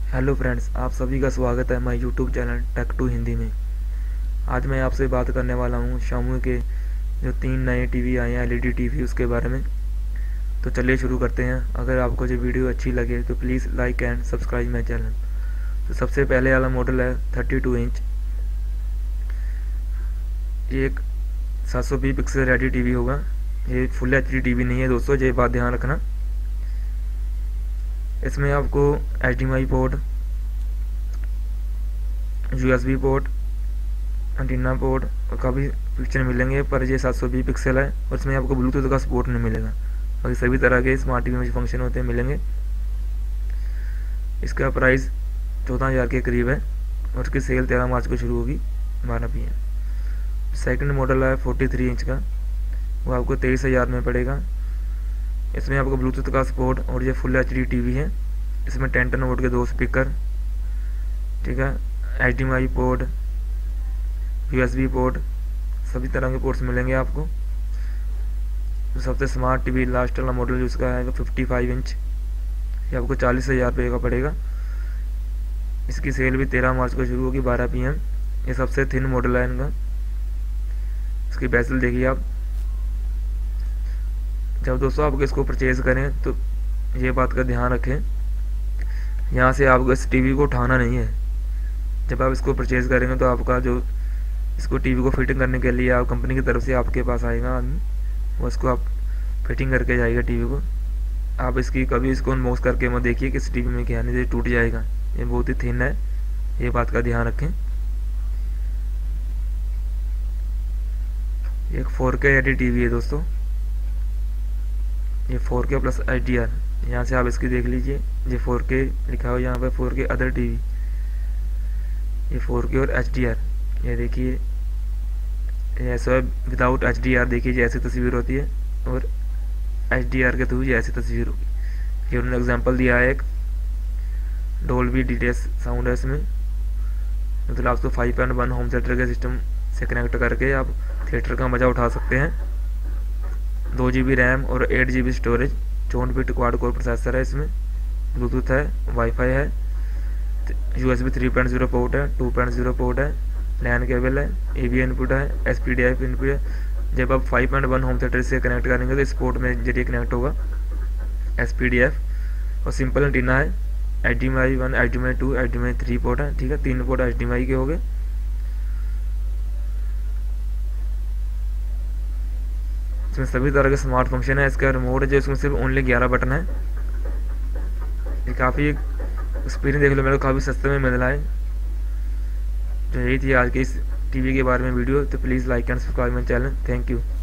Hello friends, आप सभी का स्वागत है हमारे YouTube channel tech to Hindi में। आज मैं आपसे बात करने वाला हूँ शाओमी के जो 3 नए टीवी आए हैं एलईडी टीवी उसके बारे में। तो चलिए शुरू करते हैं। अगर आपको जो वीडियो अच्छी लगे तो please like and subscribe my channel. तो सबसे पहले वाला मॉडल है 32 इंच। ये एक 720 पिक्सल रेडी टीवी होगा। ये फुल एचडी टीवी नहीं है दोस्तों, ये बात ध्यान रखना। इसमें आपको HDMI port, USB port, antenna port और काफ़ी फीचर मिलेंगे, पर ये 720 पिक्सल है और इसमें आपको ब्लूटूथ का सपोर्ट नहीं मिलेगा। बाकी सभी तरह के स्मार्ट टीवी में जो फंक्शन होते हैं मिलेंगे। इसका प्राइस 14,000 के करीब है और इसकी सेल 13 मार्च को शुरू होगी 12 PM। सेकंड मॉडल है 43 इंच का, वो आपको 23,000 में पड़ेगा। इसमें आपको ब्लूटूथ का सपोर्ट और ये फुल एचडी टीवी है। इसमें 10 वोल्ट के 2 स्पीकर, ठीक है, HDMI पोर्ट, USB पोर्ट, सभी तरह के पोर्ट्स मिलेंगे आपको। तो सबसे स्मार्ट टीवी लास्ट वाला मॉडल जो इसका है 55 इंच, ये आपको 40,000 रुपये का पड़ेगा। इसकी सेल भी 13 मार्च को शुरू होगी 12 PM। ये सबसे थिन मॉडल है इनका। इसकी बेजल देखिए आप। जब दोस्तों आप इसको परचेज़ करें तो ये बात का ध्यान रखें, यहाँ से आपको इस टीवी को उठाना नहीं है। जब आप इसको परचेज़ करेंगे तो आपका जो इसको टीवी को फिटिंग करने के लिए आप कंपनी की तरफ से आपके पास आएगा आदमी, वो इसको आप फिटिंग करके जाएगा टीवी को। आप इसकी कभी इसको अनबॉक्स करके मत देखिए कि इस टीवी में क्या नहीं, ये टूट जाएगा। ये बहुत ही थिन है, ये बात का ध्यान रखें। एक 4K एलईडी टीवी है दोस्तों, ये 4K प्लस HDR। यहाँ से आप इसकी देख लीजिए, ये 4K लिखा हुआ यहाँ पर, 4K अदर टीवी। ये 4K और HDR, ये देखिए ऐसा है। विदाउट HDR देखिए जैसी तस्वीर होती है और HDR के थ्रू जैसी तस्वीर होगी। ये उन्होंने एग्जांपल दिया है एक डोल्बी डीटीएस साउंड है इसमें। मतलब आप तो 5.1 होम थिएटर के सिस्टम से कनेक्ट करके आप थिएटर का मज़ा उठा सकते हैं। 2 GB रैम और 8 GB storage, 64 bit quad core processor है इसमें। ब्लूटूथ है, वाईफाई है, USB 3.0 पोर्ट है, 2.0 पोर्ट है, लैन केबल है, AV इनपुट है, SPDIF इनपुट है। जब आप 5.1 होम थिएटर से कनेक्ट करेंगे तो इस पोर्ट में जरिए कनेक्ट होगा SPDIF। और सिंपल एंटीना है, HDMI 1, HDMI 2, HDMI 3 पोर्ट है, ठीक है। 3 पोर्ट HDMI के हो गए। इसमें सभी तरह के स्मार्ट फंक्शन है। इसका रिमोट है जो इसमें सिर्फ ओनली 11 बटन है। ये काफ़ी एक्सपीरियंस देख लो, मेरे को काफ़ी सस्ते में मिल रहा है। तो यही थी आज के इस टीवी के बारे में वीडियो। तो please like and subscribe my channel. Thank you.